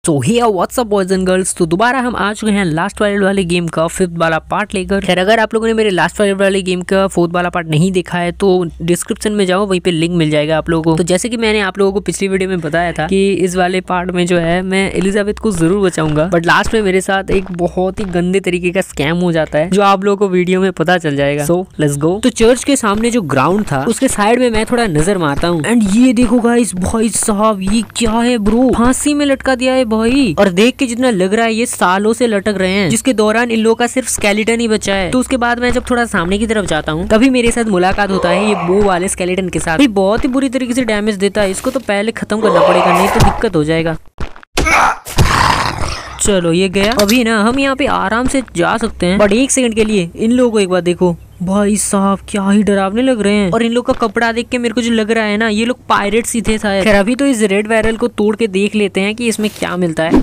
So hey what's up boys and girls. तो दोबारा हम आ चुके हैं लास्ट वाले गेम का 5th वाला पार्ट लेकर। खैर अगर आप लोगों ने मेरे लास्ट वाले गेम का 4th वाला पार्ट नहीं देखा है तो डिस्क्रिप्शन में जाओ, वहीं पे लिंक मिल जाएगा आप लोगों को। तो जैसे कि मैंने आप लोगों को पिछली वीडियो में बताया था कि इस वाले पार्ट में जो है मैं एलिजाबेथ को जरूर बचाऊंगा, बट लास्ट में मेरे साथ एक बहुत ही गंदे तरीके का स्कैम हो जाता है जो आप लोगों को वीडियो में पता चल जाएगा। So let's go. तो चर्च के सामने जो ग्राउंड था उसके साइड में मैं थोड़ा नजर मारता हूँ एंड ये देखो गाइस, भाई साहब ये क्या है ब्रो, फांसी में लटका दिया है भाई। और देख के जितना लग रहा है ये सालों से लटक रहे हैं, जिसके दौरान इन लोगों का सिर्फ स्केलेटन ही बचा है। तो उसके बाद मैं जब थोड़ा सामने की तरफ जाता हूँ तभी मेरे साथ मुलाकात होता है ये बो वाले स्केलेटन के साथ। बहुत ही बुरी तरीके से डैमेज देता है, इसको तो पहले खत्म करना पड़ेगा नहीं तो दिक्कत हो जाएगा। चलो ये गया। अभी ना हम यहाँ पे आराम से जा सकते हैं, बट एक सेकंड के लिए इन लोगों को एक बार देखो, भाई साहब क्या ही डरावने लग रहे हैं। और इन लोग का कपड़ा देख के मेरे को जो लग रहा है ना, ये लोग पायरेट्स ही थे शायद। खैर अभी तो इस रेड बैरल को तोड़ के देख लेते हैं कि इसमें क्या मिलता है।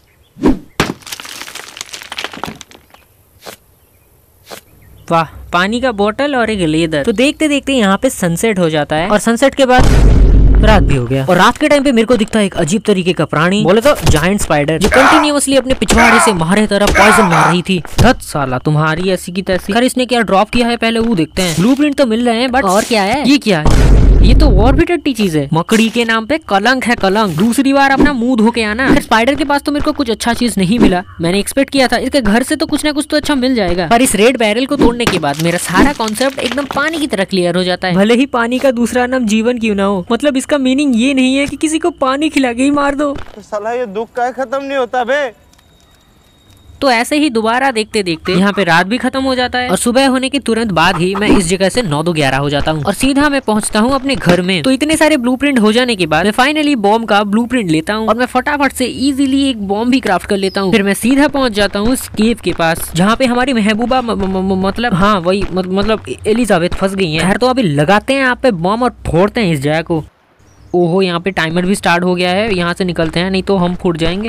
वाह, पानी का बोतल और एक लेदर। तो देखते देखते यहाँ पे सनसेट हो जाता है और सनसेट के बाद रात भी हो गया। और रात के टाइम पे मेरे को दिखता है एक अजीब तरीके का प्राणी, बोले तो जायंट स्पाइडर, जो कंटिन्यूअसली अपने पिछवाड़े से मारे तरह पॉइजन मार रही थी। धत साला तुम्हारी ऐसी की तैसी। खैर इसने क्या ड्रॉप किया है पहले वो देखते हैं। ब्लूप्रिंट तो मिल रहे हैं, बट और क्या है, ये क्या है? ये तो और भी टट्टी चीज है। मकड़ी के नाम पे कलंक है कलंक। दूसरी बार अपना मुंह धो के आना। स्पाइडर के पास तो मेरे को कुछ अच्छा चीज नहीं मिला, मैंने एक्सपेक्ट किया था इसके घर से तो कुछ ना कुछ तो अच्छा मिल जाएगा। पर इस रेड बैरल को तोड़ने के बाद मेरा सारा कॉन्सेप्ट एकदम पानी की तरह क्लियर हो जाता है। भले ही पानी का दूसरा नाम जीवन क्यों ना हो, मतलब इसका मीनिंग ये नहीं है कि किसी को पानी खिला के ही मार दो। तो साला ये दुख का खत्म नहीं होता बे। तो ऐसे ही दोबारा देखते देखते यहाँ पे रात भी खत्म हो जाता है और सुबह होने के तुरंत बाद ही मैं इस जगह से 9-11 हो जाता हूँ और सीधा मैं पहुँचता हूँ अपने घर में। तो इतने सारे ब्लूप्रिंट हो जाने के बाद मैं फाइनली बॉम्ब का ब्लूप्रिंट लेता हूँ और मैं फटाफट से इजीली एक बॉम्ब भी क्राफ्ट कर लेता हूँ। फिर मैं सीधा पहुँच जाता हूँ इस केव के पास जहाँ पे हमारी महबूबा मतलब हाँ वही मतलब एलिजाबेथ फंस गई है। खैर तो अभी लगाते हैं आप पे बॉम्ब और फोड़ते हैं इस जगह को। ओहो, यहाँ पे टाइमर भी स्टार्ट हो गया है, यहाँ से निकलते हैं नहीं तो हम फूट जाएंगे।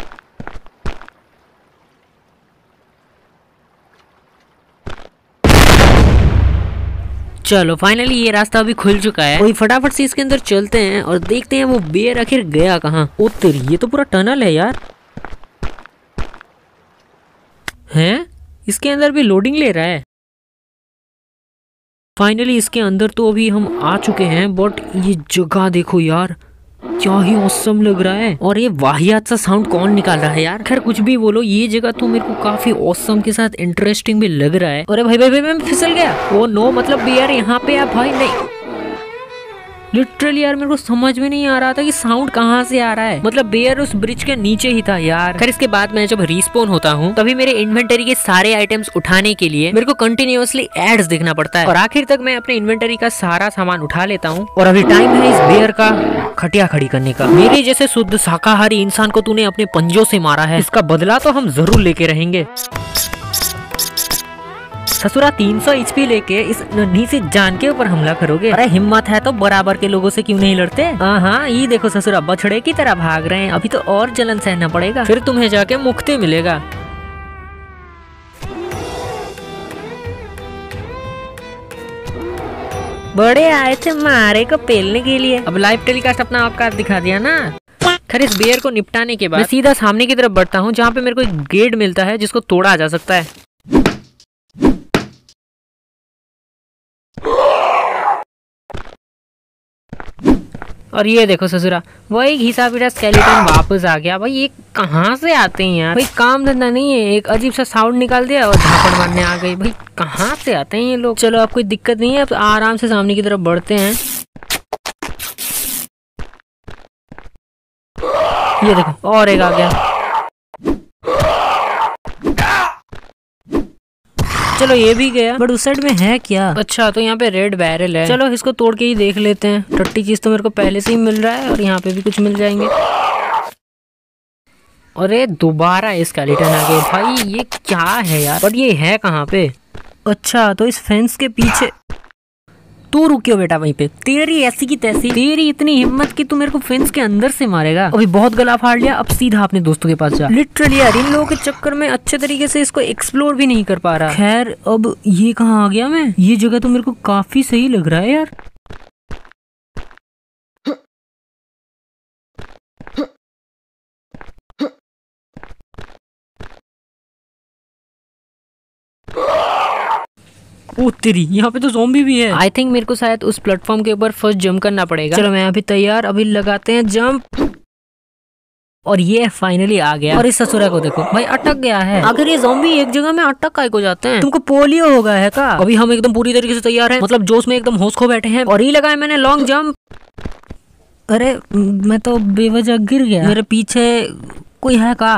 चलो फाइनली ये रास्ता अभी खुल चुका है, वही फटाफट से इसके अंदर चलते हैं और देखते हैं वो बेर आखिर गया कहाँ। ओ तेरी, ये तो पूरा टनल है यार। हैं, इसके अंदर भी लोडिंग ले रहा है। फाइनली इसके अंदर तो अभी हम आ चुके हैं, बट ये जगह देखो यार, क्या ही औसम लग रहा है। और ये वाहियात सा साउंड कौन निकाल रहा है यार। खैर कुछ भी बोलो, ये जगह तो मेरे को काफी औसम के साथ इंटरेस्टिंग भी लग रहा है। अरे भाई भाई भाई मैं फिसल गया। ओ नो, मतलब यार यहाँ पे आप भाई नहीं, लिटरली यार मेरे को समझ में नहीं आ रहा था कि साउंड कहाँ से आ रहा है। मतलब बेयर उस ब्रिज के नीचे ही था यार। खैर इसके बाद मैं जब रिस्पॉन होता हूँ तभी मेरे इन्वेंटरी के सारे आइटम्स उठाने के लिए मेरे को कंटिन्यूअसली एड्स देखना पड़ता है और आखिर तक मैं अपने इन्वेंटरी का सारा सामान उठा लेता हूँ। और अभी टाइम है इस बेयर का खटिया खड़ी करने का। मेरे जैसे शुद्ध शाकाहारी इंसान को तूने अपने पंजों से मारा है, इसका बदला तो हम जरूर लेके रहेंगे। ससुरा 300 HP लेके इस नन्ही से जान के ऊपर हमला करोगे? अरे हिम्मत है तो बराबर के लोगों से क्यों नहीं लड़ते? हाँ, ये देखो ससुरा बछड़े की तरह भाग रहे हैं, अभी तो और जलन सहना पड़ेगा, फिर तुम्हें जाके मुक्ति मिलेगा। बड़े आए थे मारे को पेलने के लिए, अब लाइव टेलीकास्ट अपना औकात दिखा दिया ना। खैर इस बेयर को निपटाने के बाद मैं सीधा सामने की तरफ बढ़ता हूँ जहाँ पे मेरे को एक गेट मिलता है जिसको तोड़ा जा सकता है। और ये देखो ससुरा, वो एक घिसा पिटा स्केलेटन वापस आ गया। भाई ये कहाँ से आते हैं यार, भाई काम धंधा नहीं है, एक अजीब सा साउंड निकाल दिया और झापड़ मारने आ गई। भाई कहाँ से आते हैं ये लोग। चलो अब कोई दिक्कत नहीं है, अब आराम से सामने की तरफ बढ़ते हैं। ये देखो और एक आ गया। चलो ये भी गया, बट उस साइड में है क्या? अच्छा तो यहाँ पे रेड बैरल है, चलो इसको तोड़ के ही देख लेते हैं। टट्टी चीज तो मेरे को पहले से ही मिल रहा है और यहाँ पे भी कुछ मिल जाएंगे। अरे दोबारा स्केलेटन आ गए। भाई ये क्या है यार, बट ये है कहाँ पे? अच्छा तो इस फेंस के पीछे। तू रुकियो बेटा वहीं पे, तेरी ऐसी की तैसी, तेरी इतनी हिम्मत कि तू मेरे को फेंस के अंदर से मारेगा। अभी बहुत गला फाड़ लिया, अब सीधा अपने दोस्तों के पास जा। लिटरली यार इन लोगों के चक्कर में अच्छे तरीके से इसको एक्सप्लोर भी नहीं कर पा रहा। खैर अब ये कहाँ आ गया मैं, ये जगह तो मेरे को काफी सही लग रहा है यार। ओ तेरी, यहाँ पे तो ज़ॉम्बी भी है। आई थिंक मेरे को शायद उस प्लेटफॉर्म के ऊपर फर्स्ट जंप करना पड़ेगा। चलो मैं अभी तैयार, अभी लगाते हैं जंप। और ये फाइनली आ गया। और इस ससुरा को देखो भाई, अटक गया है। अगर ये ज़ॉम्बी एक जगह में अटक काय को जाते हैं? तुमको पोलियो हो गया है का? अभी हम एकदम पूरी तरीके से तैयार हैं, मतलब जोश में एकदम होश खो बैठे हैं। और ये लगाया मैंने लॉन्ग जंप। अरे मैं तो बेवजह गिर गया। मेरे पीछे कोई है का?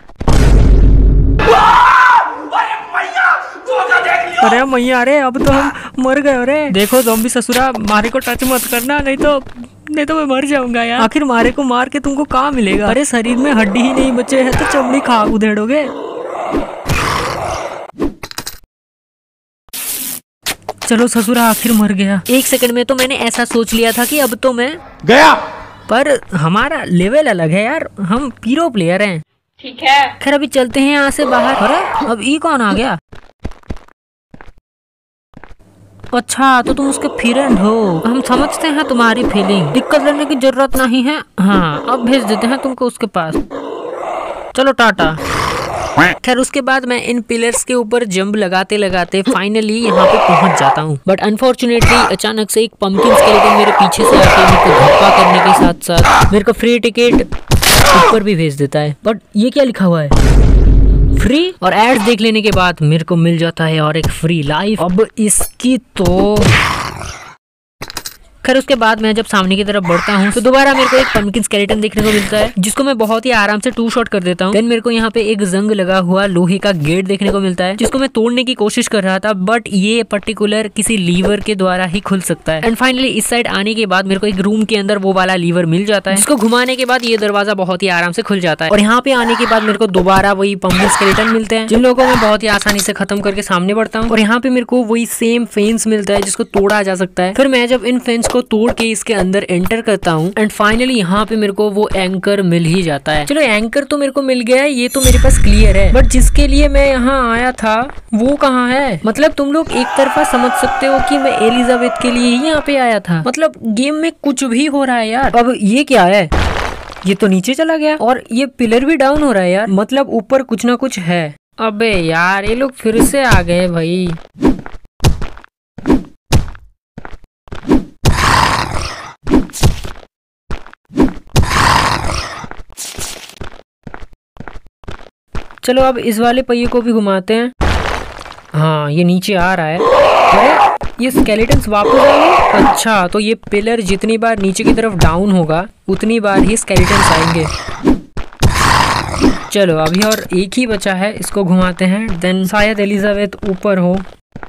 अरे मैया, अरे अब तो हम मर गए। अरे देखो ज़ॉम्बी ससुरा, मारे को टच मत करना, नहीं तो मैं मर जाऊंगा यार। आखिर मारे को मार के तुमको कहाँ मिलेगा? अरे शरीर में हड्डी ही नहीं बचे है तो चमड़ी खा उधेड़ोगे। चलो ससुरा आखिर मर गया। एक सेकंड में तो मैंने ऐसा सोच लिया था कि अब तो मैं गया, पर हमारा लेवल अलग है यार, हम पीरो प्लेयर हैं। ठीक है, खैर अभी चलते हैं यहाँ से बाहर। अरे अब ये कौन आ गया? अच्छा तो तुम उसके फ्रेंड हो, हम समझते हैं तुम्हारी फीलिंग, दिक्कत लेने की जरूरत नहीं है। हाँ अब भेज देते हैं तुमको उसके पास, चलो टाटा। खैर उसके बाद मैं इन पिलर्स के ऊपर जंप लगाते लगाते फाइनली यहाँ पे पहुँच जाता हूँ। बट अनफॉर्चुनेटली अचानक से एक पंपकिन स्केलेटन मेरे पीछे से आके मेरे को धक्का करने के साथ साथ मेरे को फ्री टिकट ऊपर भी भेज देता है। बट ये क्या लिखा हुआ है? फ्री। और एड्स देख लेने के बाद मेरे को मिल जाता है और एक फ्री लाइफ। अब इसकी तो खैर उसके बाद मैं जब सामने की तरफ बढ़ता हूँ तो दोबारा मेरे को एक पंपकिन स्केलेटन देखने को मिलता है, जिसको मैं बहुत ही आराम से 2 शॉट कर देता हूँ। देन मेरे को यहाँ पे एक जंग लगा हुआ लोहे का गेट देखने को मिलता है, जिसको मैं तोड़ने की कोशिश कर रहा था, बट ये पर्टिकुलर किसी लीवर के द्वारा ही खुल सकता है। एंड फाइनली इस साइड आने के बाद मेरे को एक रूम के अंदर वो वाला लीवर मिल जाता है, जिसको घुमाने के बाद ये दरवाजा बहुत ही आराम से खुल जाता है। और यहाँ पे आने के बाद मेरे को दोबारा वही पंपकिन स्केलेटन मिलते हैं, जिन लोगों को मैं बहुत ही आसानी से खत्म करके सामने बढ़ता हूँ। और यहाँ पे मेरे को वही सेम फेंस मिलता है जिसको तोड़ा जा सकता है। फिर मैं जब इन फेंस को तोड़ के इसके अंदर एंटर करता हूँ एंड फाइनली यहाँ पे मेरे को वो एंकर मिल ही जाता है। चलो एंकर तो मेरे को मिल गया है, ये तो मेरे पास क्लियर है, बट जिसके लिए मैं यहाँ आया था वो कहाँ है? मतलब तुम लोग एक तरफा समझ सकते हो कि मैं एलिजाबेथ के लिए ही यहाँ पे आया था, मतलब गेम में कुछ भी हो रहा है यार। अब ये क्या है? ये तो नीचे चला गया और ये पिलर भी डाउन हो रहा है यार, मतलब ऊपर कुछ ना कुछ है। अबे यार ये लोग फिर से आ गए भाई। चलो अब इस वाले पहिए को भी घुमाते हैं। हाँ ये नीचे आ रहा है। अरे ये स्केलेटन्स वापस आ गए। अच्छा तो ये पिलर जितनी बार नीचे की तरफ डाउन होगा उतनी बार ही स्केलेटन्स आएंगे। चलो अभी और एक ही बचा है, इसको घुमाते हैं। देन शायद एलिजाबेथ ऊपर हो।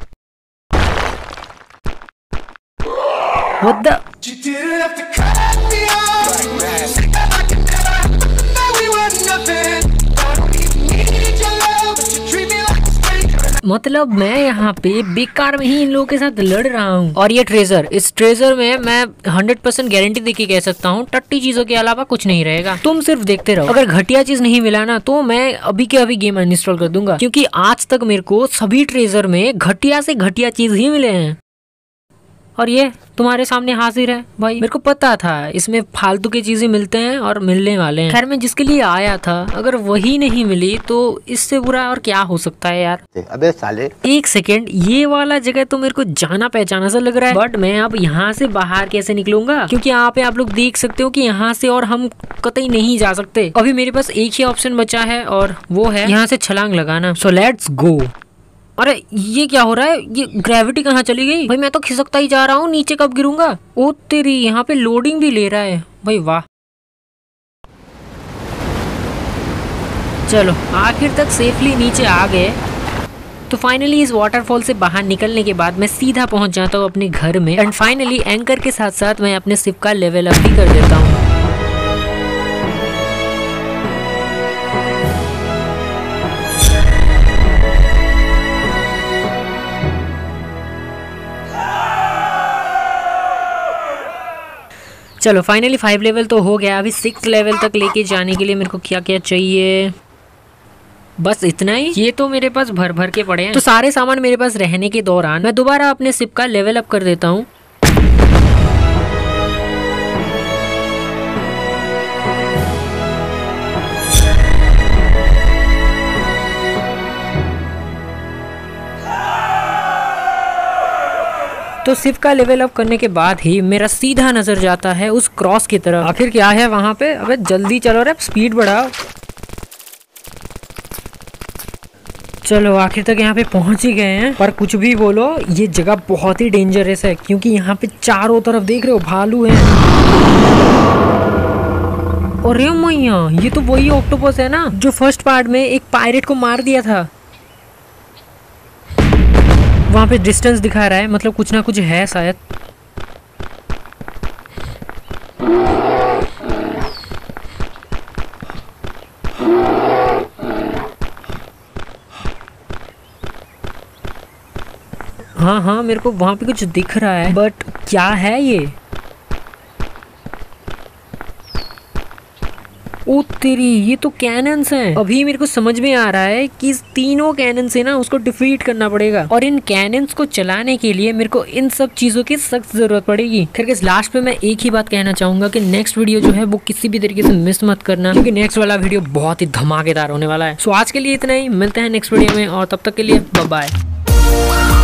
What the? मतलब मैं यहाँ पे बेकार में ही इन लोगों के साथ लड़ रहा हूँ। और ये ट्रेजर, इस ट्रेजर में मैं 100% गारंटी देके कह सकता हूँ टट्टी चीजों के अलावा कुछ नहीं रहेगा। तुम सिर्फ देखते रहो, अगर घटिया चीज नहीं मिला ना तो मैं अभी के अभी गेम अनइंस्टॉल कर दूंगा, क्योंकि आज तक मेरे को सभी ट्रेजर में घटिया से घटिया चीज ही मिले हैं। और ये तुम्हारे सामने हाजिर है भाई। मेरे को पता था इसमें फालतू की चीजें मिलते हैं और मिलने वाले हैं। खैर मैं जिसके लिए आया था अगर वही नहीं मिली तो इससे बुरा और क्या हो सकता है यार। अबे साले, एक सेकेंड, ये वाला जगह तो मेरे को जाना पहचाना सा लग रहा है, बट मैं अब यहाँ से बाहर कैसे निकलूंगा? क्योंकि यहाँ पे आप लोग देख सकते हो कि यहाँ से और हम कतई नहीं जा सकते। अभी मेरे पास एक ही ऑप्शन बचा है और वो है यहाँ से छलांग लगाना। So let's go. अरे ये क्या हो रहा है? ये ग्रेविटी कहाँ चली गई भाई? मैं तो खिसकता ही जा रहा हूँ, नीचे कब गिरूंगा? ओ तेरी, यहाँ पे लोडिंग भी ले रहा है भाई, वाह। चलो आखिर तक सेफली नीचे आ गए। तो फाइनली इस वाटरफॉल से बाहर निकलने के बाद मैं सीधा पहुंच जाता हूँ अपने घर में। एंड फाइनली एंकर के साथ साथ मैं अपने शिप का लेवल अप भी कर देता हूँ। चलो फाइनली 5 लेवल तो हो गया। अभी 6 लेवल तक लेके जाने के लिए मेरे को क्या क्या चाहिए? बस इतना ही। ये तो मेरे पास भर भर के पड़े हैं। तो सारे सामान मेरे पास रहने के दौरान मैं दोबारा अपने शिप का लेवल अप कर देता हूँ। तो सिर्फ का लेवल अप करने के बाद ही मेरा सीधा नजर जाता है उस क्रॉस की तरफ। आखिर क्या है वहाँ पे? अबे जल्दी चलो रे, स्पीड बढ़ाओ। चलो आखिर तक यहाँ पे पहुंच ही गए हैं। पर कुछ भी बोलो, ये जगह बहुत ही डेंजरस है क्योंकि यहाँ पे चारों तरफ देख रहे हो भालू हैं। अरे मैया, ये तो वही ऑक्टोपस है ना जो फर्स्ट पार्ट में एक पायरेट को मार दिया था। वहाँ पे डिस्टेंस दिखा रहा है, मतलब कुछ ना कुछ है शायद। हाँ हाँ, मेरे को वहाँ पे कुछ दिख रहा है, बट क्या है ये? ओ तेरी, ये तो कैनन्स हैं। अभी मेरे को समझ में आ रहा है कि इस तीनों कैनन से ना उसको डिफीट करना पड़ेगा, और इन कैनन्स को चलाने के लिए मेरे को इन सब चीजों की सख्त जरूरत पड़ेगी। खैर इस लास्ट पे मैं एक ही बात कहना चाहूंगा कि नेक्स्ट वीडियो जो है वो किसी भी तरीके से मिस मत करना, क्योंकि नेक्स्ट वाला वीडियो बहुत ही धमाकेदार होने वाला है। सो आज के लिए इतना ही, मिलते हैं नेक्स्ट वीडियो में, और तब तक के लिए बाय बाय।